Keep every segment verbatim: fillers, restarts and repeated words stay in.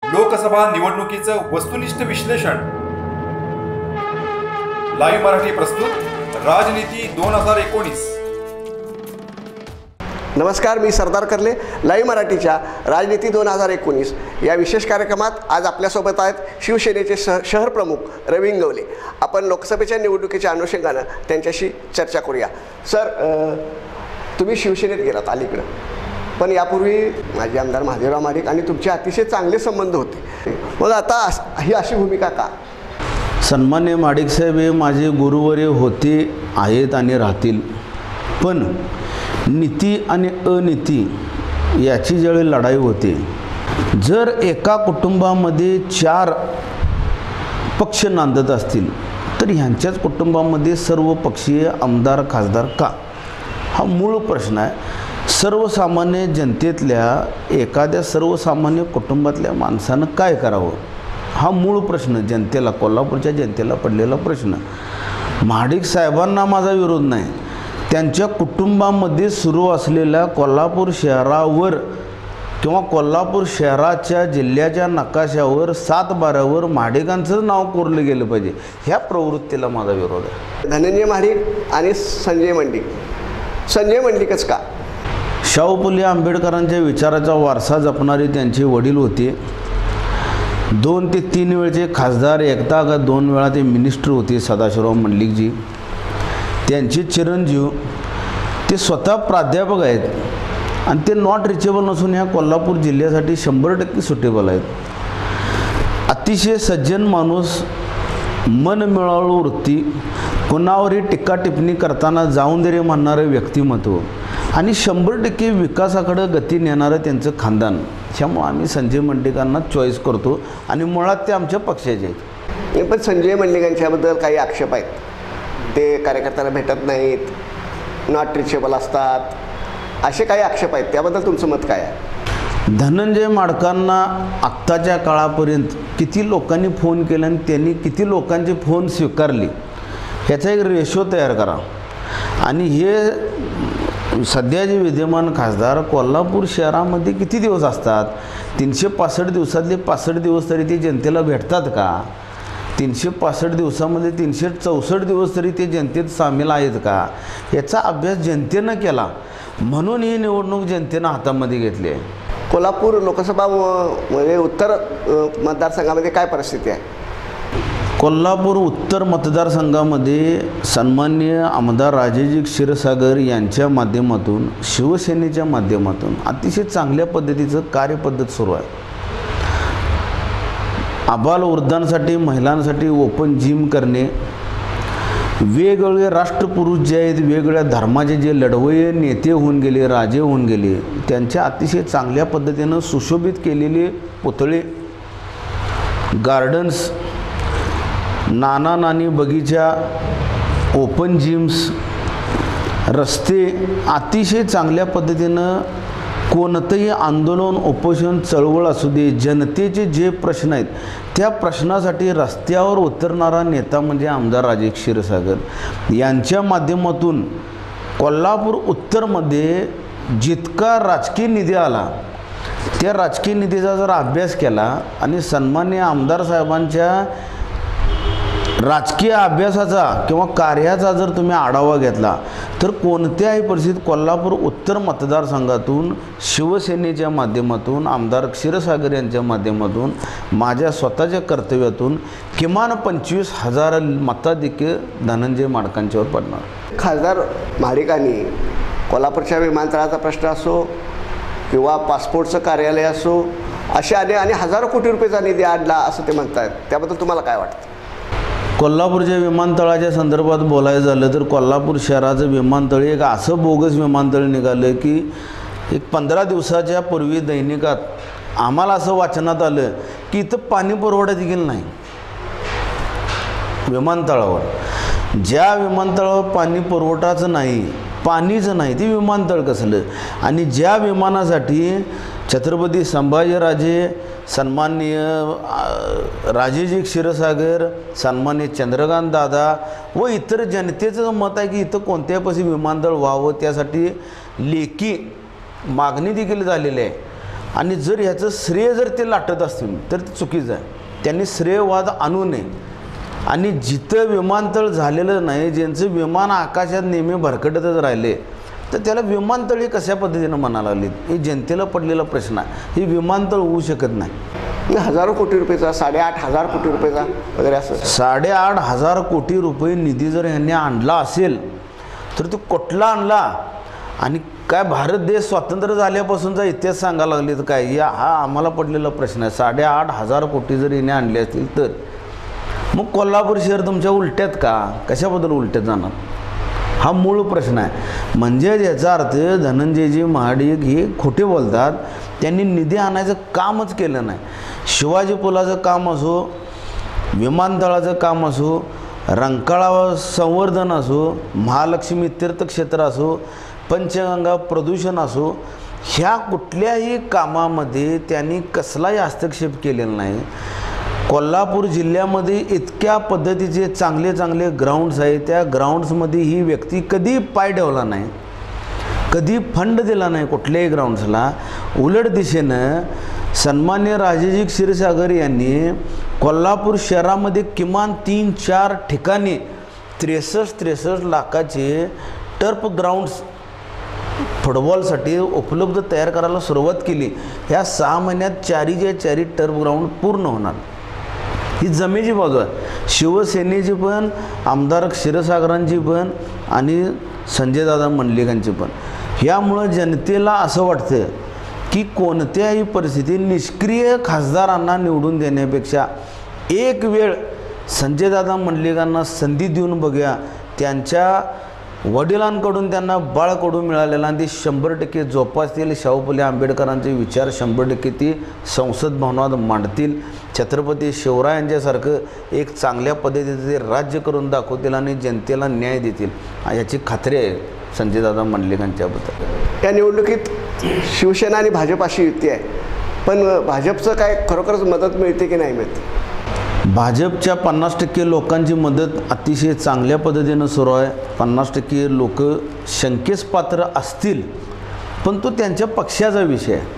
लोकसभा निवडणुकीचं वस्तुनिष्ठ विश्लेषण लाईव्ह मराठी प्रस्तुत राजनीती दोन हजार एकोणीस। नमस्कार, मी सरदार करले। लाईव्ह मराठीच्या राजनीती दोन हजार एकोणीस या विशेष कार्यक्रमात आज आपल्यासोबत आहेत शिवसेनेचे शहर प्रमुख रवी इंगवले। आपण लोकसभेच्या निवडणुकीच्या अनुषंगाने त्यांच्याशी चर्चा करूया। सर, तुम्ही शिवसेनेत गेलात अलीकडे, पण यापूर्वी माजी आमदार महादेवराव महाडिक आणि तुमचे अतिशय चांगले संबंध होते, मग आता ही अशी भूमिका का? सन्मान्य महाडिक साहेब हे माझे गुरुवर्य होते, आहेत आणि राहतील, पण नीती आणि अनीती याची ज्यावेळी लढाई होते, जर एका कुटुंबामध्ये चार पक्ष नांदत असतील तर ह्यांच्याच कुटुंबामध्ये सर्व पक्षीय आमदार खासदार का, हा मूळ प्रश्न आहे। सर्वसामान्य जनतेतल्या एखाद्या सर्वसामान्य कुटुंबातल्या माणसानं काय करावं, हा मूळ प्रश्न जनतेला, कोल्हापूरच्या जनतेला पडलेला प्रश्न। महाडिक साहेबांना माझा विरोध नाही, त्यांच्या कुटुंबामध्ये सुरू असलेल्या कोल्हापूर शहरावर किंवा कोल्हापूर शहराच्या जिल्ह्याच्या नकाशावर सात बारावर महाडिकांचं नाव कोरलं गेलं पाहिजे, ह्या प्रवृत्तीला माझा विरोध आहे। धनंजय महाडिक आणि संजय मंडिक, संजय मंडिकच का? शाहू फुले आंबेडकरांच्या विचाराचा वारसा जपणारे त्यांचे वडील होते। दोन ते तीन वेळचे खासदार, एकदा का दोन वेळा ते मिनिस्टर होते सदाशिवराव मंडलिकजी। त्यांचे चिरंजीव ते स्वतः प्राध्यापक आहेत आणि ते नॉट रिचेबल नसून ह्या कोल्हापूर जिल्ह्यासाठी शंभर टक्के सुटेबल आहेत। अतिशय सज्जन माणूस, मनमिळावू वृत्ती, कुणावरही टीका टिप्पणी करताना जाऊन दे रे म्हणणारं व्यक्तिमत्व आणि शंभर टक्के विकासाकडे गती नेणारं त्यांचं खानदान, त्यामुळे आम्ही संजय मंडिकांना चॉईस करतो आणि मुळात ते आमच्या पक्षाचे आहेत। पण संजय मंडिकांच्याबद्दल काही आक्षेप आहेत, ते कार्यकर्त्याला भेटत नाहीत, नॉट रिचेबल असतात, असे काही आक्षेप आहेत, त्याबद्दल तुमचं मत काय आहे? धनंजय महाडकांना आत्ताच्या काळापर्यंत किती लोकांनी फोन केले आणि त्यांनी किती लोकांचे फोन स्वीकारले ह्याचा एक रेशो तयार करा। आणि हे सध्या जे विद्यमान खासदार कोल्हापूर शहरामध्ये किती दिवस असतात, तीनशे पासष्ट दिवसातले पासष्ट दिवस तरी ते जनतेला भेटतात का? तीनशे पासष्ट दिवसामध्ये तीनशे चौसष्ट दिवस तरी ते जनतेत सामील आहेत का? याचा अभ्यास जनतेनं केला, म्हणून ही निवडणूक जनतेनं हातामध्ये घेतली आहे। कोल्हापूर लोकसभा म्हणजे उत्तर मतदारसंघामध्ये काय परिस्थिती आहे? कोल्हापूर उत्तर मतदारसंघामध्ये सन्माननीय आमदार राजेजी क्षीरसागर यांच्या माध्यमातून, शिवसेनेच्या माध्यमातून अतिशय चांगल्या पद्धतीचं कार्यपद्धत सुरू आहे। आबाल वृद्धांसाठी, महिलांसाठी ओपन जिम करणे, वेगवेगळे राष्ट्रपुरुष जे आहेत, वेगवेगळ्या धर्माचे जे लढवय्ये नेते होऊन गेले, राजे होऊन गेले, त्यांच्या अतिशय चांगल्या पद्धतीनं सुशोभित केलेले पुतळे, गार्डन्स, नाना नानी बगीचा, ओपन जिम्स, रस्ते अतिशय चांगल्या पद्धतीनं कोणतंही आंदोलन, उपोषण, चळवळ असू दे, जनतेचे जे प्रश्न आहेत त्या प्रश्नासाठी रस्त्यावर उतरणारा नेता म्हणजे आमदार राजे क्षीरसागर यांच्या माध्यमातून कोल्हापूर उत्तरमध्ये जितका राजकीय निधी आला त्या राजकीय निधीचा जर अभ्यास केला आणि सन्माननीय आमदार साहेबांच्या राजकीय अभ्यासाचा किंवा कार्याचा जर तुम्ही आढावा घेतला तर कोणत्याही परिस्थितीत कोल्हापूर उत्तर मतदारसंघातून शिवसेनेच्या माध्यमातून, आमदार क्षीरसागर यांच्या माध्यमातून, माझ्या स्वतःच्या कर्तव्यातून किमान पंचवीस हजार मताधिक्य धनंजय महाडकांच्यावर पडणार। खासदार महाडिकांनी कोल्हापूरच्या विमानतळाचा प्रश्न असो किंवा पासपोर्टचं कार्यालय असो, असे आले आणि हजारो कोटी रुपयेचा निधी आणला असं ते म्हणतात, त्याबद्दल तुम्हाला काय वाटतं? कोल्हापूरच्या विमानतळाच्या संदर्भात बोलायचं झालं तर कोल्हापूर शहराचं विमानतळ एक असं बोगस विमानतळ निघालं की एक पंधरा दिवसाच्या पूर्वी दैनिकात आम्हाला असं वाचनात आलं की इथं पाणी पुरवठा देखील नाही विमानतळावर। ज्या विमानतळावर पाणी पुरवठाच नाही, पाणीच नाही, ते विमानतळ कसलं? आणि ज्या विमानासाठी छत्रपती संभाजीराजे, सन्माननीय राजेजी क्षीरसागर, सन्माननीय चंद्रकांत दादा व इतर जनतेचं मत आहे की इथं कोणत्यापाशी विमानतळ व्हावं, त्यासाठी लेखी मागणी देखील झालेली आहे। आणि जर ह्याचं श्रेय जर ते लाटत असतील तर ते चुकीचं आहे. त्यांनी श्रेयवाद आणू नये. आणि जिथं विमानतळ झालेलं नाही, ज्यांचं विमान आकाशात नेहमी भरकटतच राहिले, तर त्याला विमानतळ हे कशा पद्धतीनं म्हणायला लागले? हे जनतेला पडलेला प्रश्न आहे. हे विमानतळ होऊ शकत नाही. हजारो कोटी रुपयेचा, साडेआठ हजार कोटी रुपयेचा वगैरे असं साडेआठ हजार कोटी रुपये निधी जर ह्यांनी आणला असेल तर तो कुठला आणला? आणि काय भारत देश स्वतंत्र झाल्यापासूनचा इतिहास सांगायला लागले तर काय? या हा आम्हाला पडलेला प्रश्न आहे. साडेआठ हजार कोटी जर हिने आणले असतील तर मग कोल्हापूर शहर तुमच्या उलट्यात का? कशाबद्दल उलट्यात जाणार? हा मूळ प्रश्न आहे. म्हणजे याचा अर्थ धनंजयजी महाडिक हे खोटे बोलतात. त्यांनी निधी आणायचं कामच केलं नाही. शिवाजी पुलाचं काम असो, विमानतळाचं काम असो, रंकाळा संवर्धन असो, महालक्ष्मी तीर्थक्षेत्र असो, पंचगंगा प्रदूषण असो, ह्या कुठल्याही कामामध्ये त्यांनी कसलाही हस्तक्षेप केलेला नाही. कोल्हापूर जिल्ह्यामध्ये इतक्या पद्धतीचे चांगले चांगले ग्राउंड्स आहेत. त्या ग्राउंड्समध्ये ही व्यक्ती कधी पाय ठेवला नाही, कधी फंड दिला नाही कुठल्याही ग्राउंड्सला. उलट दिशेनं सन्मान्य राजेजी क्षीरसागर यांनी कोल्हापूर शहरामध्ये किमान तीन चार ठिकाणी त्रेसष्ट त्रेसष्ट लाखाचे टर्फ ग्राउंड्स फुटबॉलसाठी उपलब्ध तयार करायला सुरुवात केली. ह्या सहा महिन्यात चारीच्या चारी टर्फ ग्राउंड पूर्ण होणार. ही जमेची बाजू आहे. शिवसेनेची पण, आमदार क्षीरसागरांची पण आणि संजयदादा मंडलिकांची पण. ह्यामुळं जनतेला असं वाटतं की कोणत्याही परिस्थितीत निष्क्रिय खासदारांना निवडून देण्यापेक्षा एक वेळ संजयदादा मंडलिकांना संधी देऊन बघूया. त्यांच्या वडिलांकडून त्यांना बाळकडून मिळालेला आणि ते शंभर टक्के जोपासतील. शाहू फुले आंबेडकरांचे विचार शंभर टक्के ती संसद भवनात मांडतील. छत्रपती शिवरायांच्यासारखं एक चांगल्या पद्धतीचे ते राज्य करून दाखवतील आणि जनतेला न्याय देतील याची खात्री आहे संजयदादा मंडलिकांच्याबद्दल. या निवडणुकीत शिवसेना आणि भाजप अशी युती आहे, पण भाजपचं काय खरोखरच मदत मिळते की नाही मिळते? भाजपच्या पन्नास टक्के लोकांची मदत अतिशय चांगल्या पद्धतीनं सुरू आहे. पन्नास टक्के लोक शंकेस पात्र असतील, पण तो त्यांच्या पक्षाचा विषय आहे.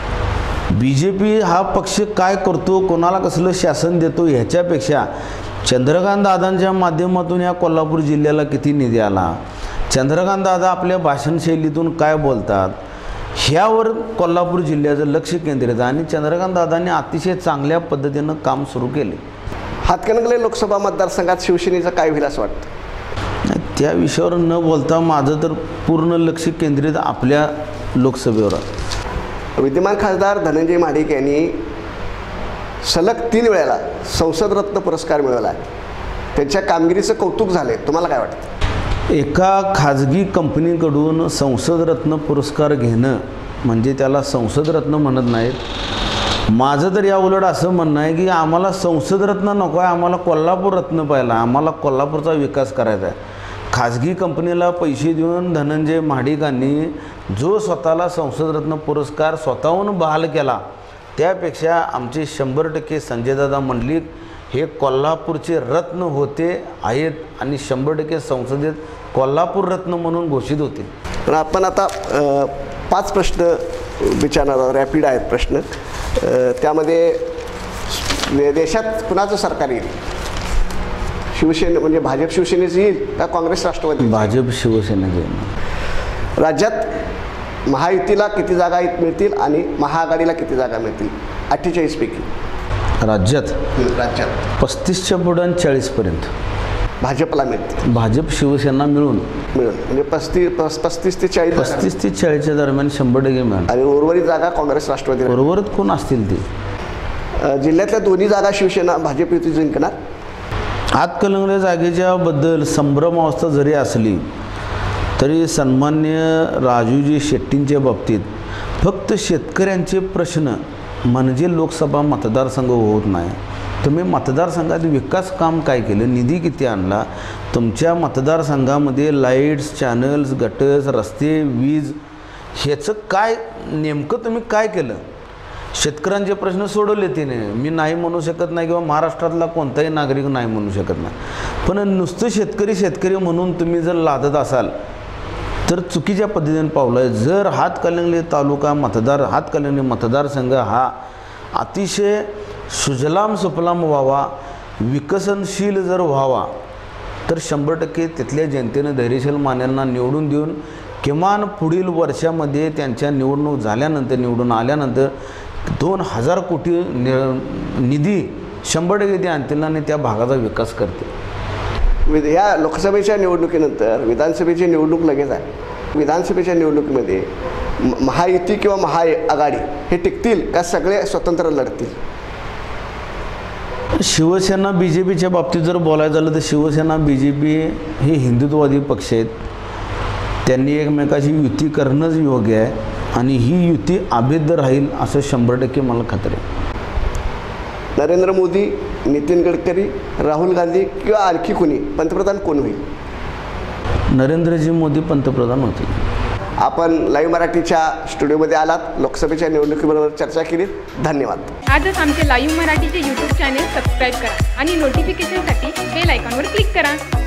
बी जे पी हा पक्ष काय करतो, कोणाला कसलं शासन देतो ह्याच्यापेक्षा चंद्रकांत दादांच्या माध्यमातून या कोल्हापूर जिल्ह्याला किती निधी आला, चंद्रकांत दादा आपल्या भाषणशैलीतून काय बोलतात, ह्यावर कोल्हापूर जिल्ह्याचं लक्ष केंद्रित आहे. आणि चंद्रकांत दादांनी अतिशय चांगल्या पद्धतीनं काम सुरू केले. हातकणंगले लोकसभा मतदारसंघात शिवसेनेचं काय होईल असं वाटतं? नाही, त्या विषयावर न बोलता माझं तर पूर्ण लक्ष केंद्रित आपल्या लोकसभेवर आहे. विद्यमान खासदार धनंजय महाडिक यांनी सलग तीन वेळेला संसद रत्न पुरस्कार मिळवला आहे. त्यांच्या कामगिरीचं कौतुक झाले. तुम्हाला काय वाटतं? एका खाजगी कंपनीकडून संसदरत्न पुरस्कार घेणं म्हणजे त्याला संसदरत्न म्हणत नाहीत. माझं तर या उलट असं म्हणणं आहे की आम्हाला संसदरत्न नको आहे, आम्हाला कोल्हापूर रत्न पाहिला. आम्हाला कोल्हापूरचा विकास करायचा आहे. खाजगी कंपनीला पैसे देऊन धनंजय महाडिकांनी जो स्वतःला संसदरत्न पुरस्कार स्वतःहून बहाल केला, त्यापेक्षा आमचे शंभर टक्के संजयदादा मंडलिक हे कोल्हापूरचे रत्न होते आहेत आणि शंभर टक्के संसदेत कोल्हापूर रत्न म्हणून घोषित होते. पण आपण आता पाच प्रश्न विचारणार, रॅपिड आहेत प्रश्न. त्यामध्ये देशात कुणाचं सरकार येईल? शिवसेने म्हणजे भाजप शिवसेनेचं येईल का काँग्रेस राष्ट्रवादी? भाजप शिवसेनेचं येईल. राज्यात महायुतीला किती जागा मिळतील आणि महाआघाडीला किती जागा मिळतील अठ्ठेचाळीस पैकी? राज्यात राज्यात पस्तीसच्या पुढं चाळीसपर्यंत भाजपला मिळतील. भाजप शिवसेना मिळून मिळून म्हणजे पस्तीस पस पस्तीस ते चाळीस पस्तीस ते चाळीसच्या दरम्यान शंभर टक्के मिळाल. आणि उर्वरित जागा काँग्रेस राष्ट्रवादी. उर्वरित कोण असतील ते? जिल्ह्यातल्या दोन्ही जागा शिवसेना भाजप युती जिंकणार. हातकणंगले जागेच्या बद्दल संभ्रम अवस्था जरी असली तरी सन्मान्य राजूजी शेट्टींच्या बाबतीत फक्त शेतकऱ्यांचे प्रश्न म्हणजे लोकसभा मतदारसंघ होत नाही. तुम्ही मतदारसंघात विकास काम काय केलं, निधी किती आणला, तुमच्या मतदारसंघामध्ये लाईट्स, चॅनल्स, गटर्स, रस्ते, वीज ह्याचं काय नेमकं तुम्ही काय केलं? शेतकऱ्यांचे प्रश्न सोडवले तिने. मी नाही म्हणू शकत नाही किंवा महाराष्ट्रातला कोणताही नागरिक नाही म्हणू शकत नाही, पण नुसतं शेतकरी शेतकरी म्हणून तुम्ही जर लादत असाल तर चुकीच्या पद्धतीने पावलं आहे. जर हातकणंगले तालुका मतदार हातकणंगले मतदारसंघ हा अतिशय सुजलाम सुफलाम व्हावा, विकसनशील जर व्हावा, तर शंभर टक्के तिथल्या जनतेनं धैर्यशील मान्यांना निवडून देऊन किमान पुढील वर्षामध्ये त्यांच्या निवडणूक झाल्यानंतर निवडून आल्यानंतर दोन हजार कोटी निधी शंभर टक्के ते आणतील आणि त्या भागाचा विकास करतील. विध या लोकसभेच्या निवडणुकीनंतर विधानसभेची निवडणूक लगेच आहे. विधानसभेच्या निवडणुकीमध्ये महायुती किंवा महाआघाडी हे टिकतील का सगळे स्वतंत्र लढतील? शिवसेना बी जे पीच्या बाबतीत जर बोलायचं झालं तर शिवसेना बी जे पी हे हिंदुत्ववादी पक्ष आहेत. त्यांनी एकमेकाची युती करणंच योग्य आहे आणि ही युती अभेद्य राहील असं शंभर टक्के मला खात्री आहे. नरेंद्र मोदी, नितीन गडकरी, राहुल गांधी किंवा आणखी कोणी पंतप्रधान कोण होईल? नरेंद्रजी मोदी पंतप्रधान होतील. आपण लाईव्ह मराठीच्या स्टुडिओमध्ये आलात, लोकसभेच्या निवडणुकीबरोबर चर्चा केली. धन्यवाद. आजच आमचे लाईव्ह मराठीचे यूट्यूब चॅनेल सबस्क्राईब करा आणि नोटिफिकेशनसाठी बेल आयकॉनवर क्लिक करा.